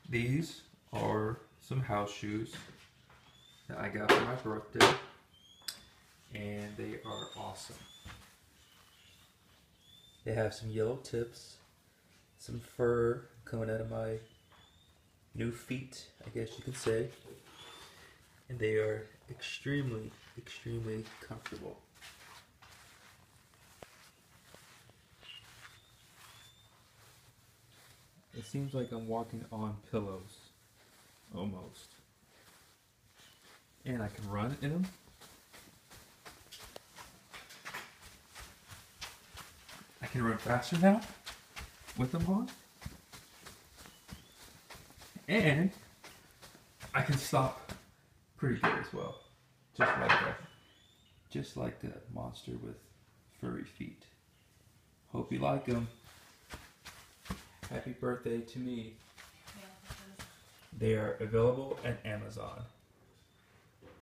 These are some house shoes that I got for my birthday, and they are awesome. They have some yellow tips, some fur coming out of my new feet, I guess you could say, and they are extremely, extremely comfortable. It seems like I'm walking on pillows, almost. And I can run in them. I can run faster now with them on. And I can stop pretty good as well. Just like a monster with furry feet. Hope you like them. Happy birthday to me. They are available at Amazon.